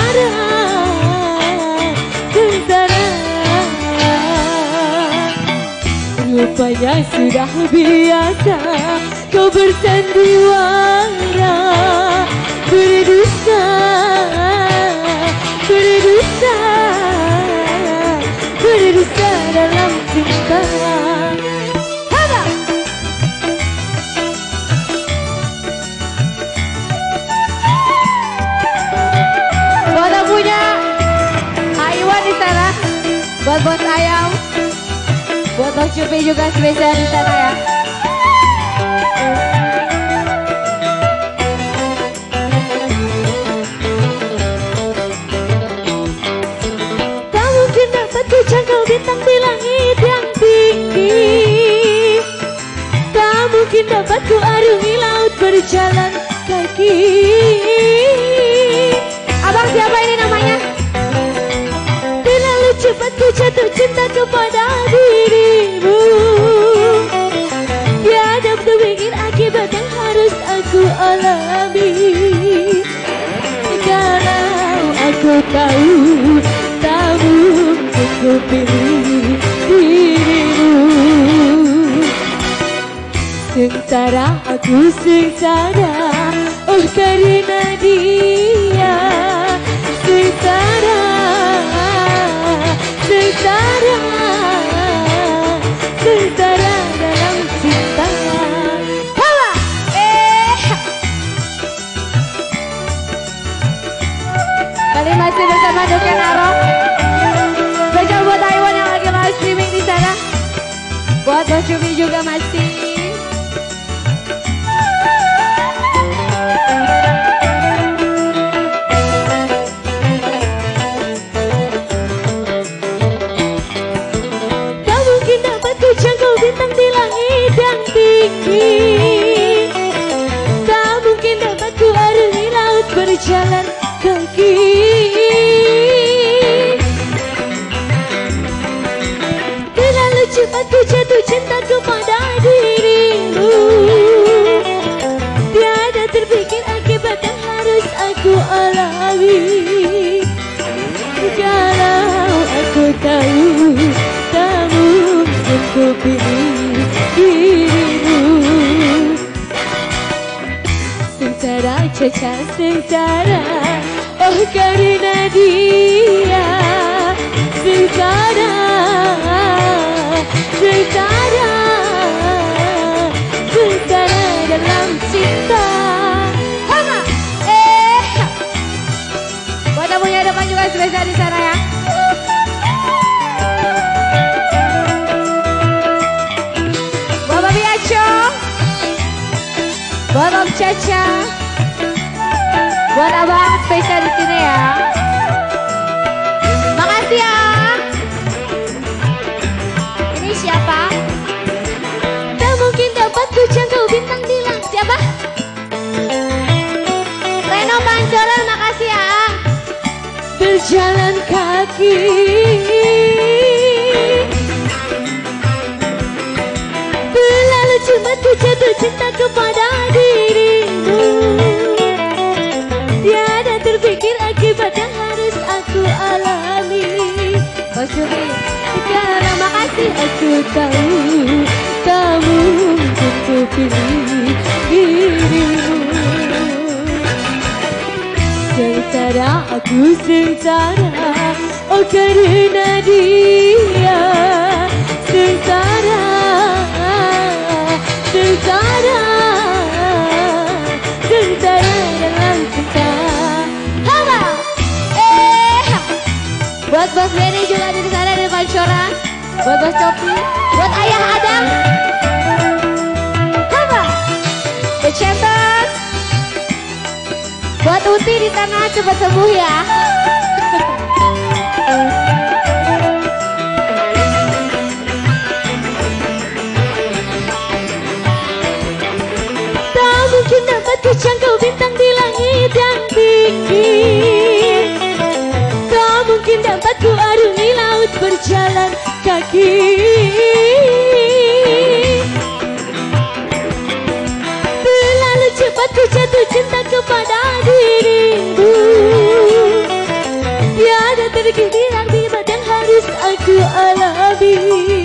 sengsara, sengsara. Rupanya sudah biasa kau bersandiwara, berdusta, berdusta, berdusta dalam cinta. Buat yang punya Aiwan di sana, buat bos ayam, buat bos Cupi juga spesial di sana ya. Tak mungkin dapat ku jangkau bintang di langit yang tinggi, tak mungkin dapat ku arungi laut berjalan kaki. Abang siapa ini namanya? Terlalu cepat ku jatuh cinta kepada dirimu, tiada terpikir akibat yang harus aku alami. Kalau aku tahu, tak mungkin ku pilih dirimu. Sengsara, aku sengsara, oh karena dia. Sengsara, sengsara, sengsara dalam cinta. Hala, kali masih bersama Duken Arok. Spesial buat Taiwan yang lagi live streaming di sana. Buat Bos Cupi juga masih. Bintang di langit yang tinggi, tak mungkin dapat ku arungi laut berjalan kaki. Terlalu cepat ku jatuh cinta kepada dirimu, tiada terpikir akibat yang harus aku alami. Kalau aku tahu, tak mungkin ku pilih dirimu. Sengsara, cacat sengsara, oh karena dia. Sengsara, sengsara, sengsara dalam cinta. Hama, buat tamunya depan juga spesial di sana ya. Buat Om Caca, buat abang spesial di sini ya. Makasih ya. Ini siapa? Tak mungkin dapat ku jangkau bintang di langit. Siapa? Reno Pancoran, makasih ya. Berjalan kaki, terlalu cepat ku jatuh cinta kepada dirimu, tiada terpikir akibat yang harus aku alami. Bos Cupi, karena makasih aku tahu, tak mungkin ku pilih dirimu. Sengsara, aku sengsara, oh karena dia. Sengsara, sengsara, sengsara dalam cinta. Hama, buat Bos Benny juga di sana di Pancoran, buat Bos Copi, buat Ayah Adam. Hama, The Champions, buat Uti di sana cepat sembuh ya. Mungkin dapat ku jangkau bintang di langit yang tinggi, tak mungkin dapat ku arungi laut berjalan kaki. Terlalu cepat ku jatuh cinta kepada dirimu, terpikir bilang yang harus aku alami.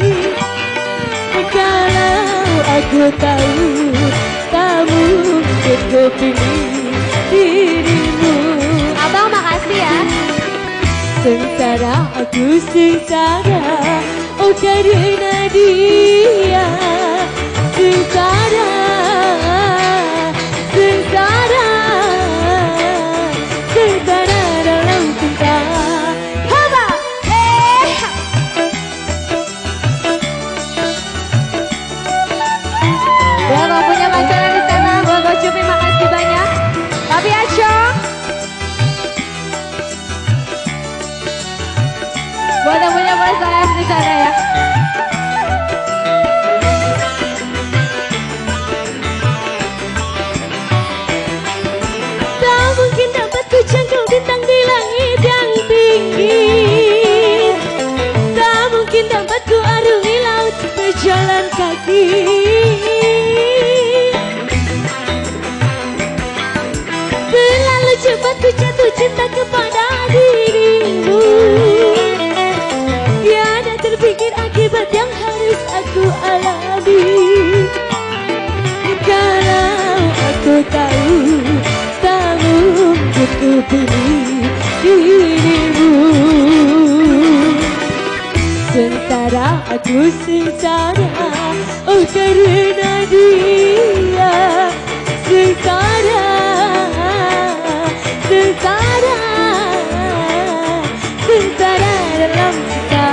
Kalau aku tahu kamu cukup pilih dirimu. Abang makasih ya. Sengsara aku sengsara, oh karena dia. Sengsara, sengsara, sengsara dalam cinta. Haba, buat yang punya pacaran di sana, buat Bang Cupi makasih banyak. Papi Acong. Buat yang punya pasangan di sana ya. Tak mungkin dapat ku jangkau bintang di langit yang tinggi. Tak mungkin dapat ku arungi laut berjalan kaki. Terlalu cepat ku jatuh cinta kepada dirimu. Tiada terpikir akibat yang harus aku alami. Kalau aku tahu tak mungkin ku pilih dirimu. Sengsara aku sengsara, oh karena dia. Sengsara, sengsara, sengsara dalam cinta.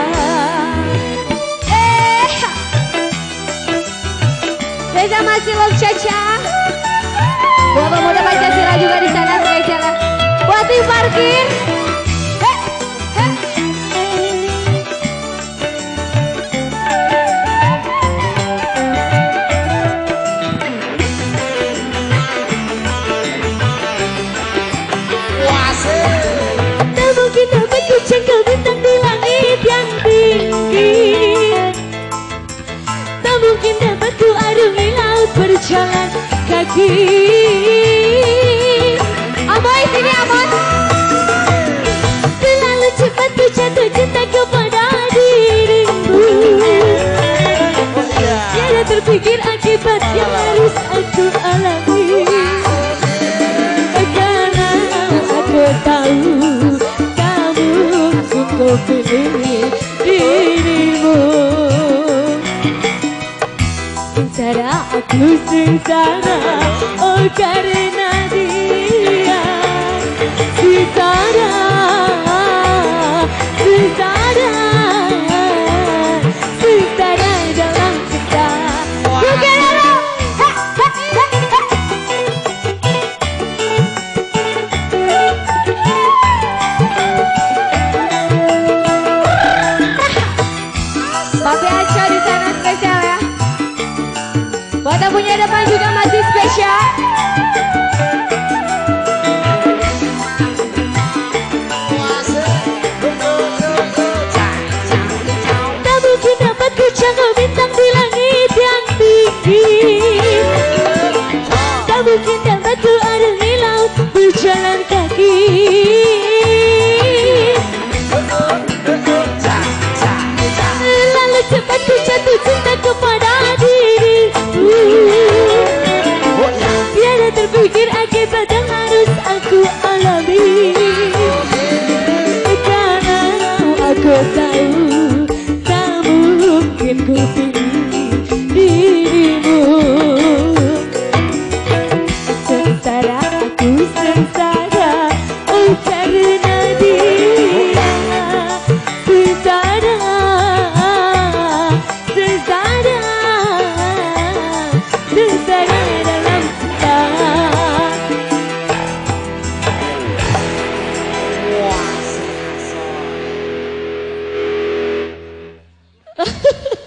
Reza masih love Caca. Buat pemuda Pancasila juga di sana spesial. Buat tim parkir. Tak mungkin dapat ku jangkau bintang di langit yang tinggi. Tak mungkin dapat ku arungi laut berjalan kaki. Amoy sini Amoy. Terlalu cepat ku jatuh cinta kepada dirimu. Tiada terpikir akibat yang harus aku alami. Karena aku tahu kamu cukup pilih dirimu. Sengsara aku sengsara, oh karena dia. Sengsara, sengsara, sengsara dalam cinta. Papi Aco di sana spesial ya. Buat yang punya depan juga masih spesial. Tak mungkin dapat ku jangkau bintang di langit yang tinggi. Tak mungkin dapat ku arungi laut berjalan kaki. Lalu cepat ku jatuh cinta kepada dirimu. Tiada terpikir akibat yang harus aku alami. Karena aku tahu tak mungkin ku pilih dirimu. Sengsara aku sengsara, oh karena dia. Sengsara, sengsara, sengsara dalam cinta.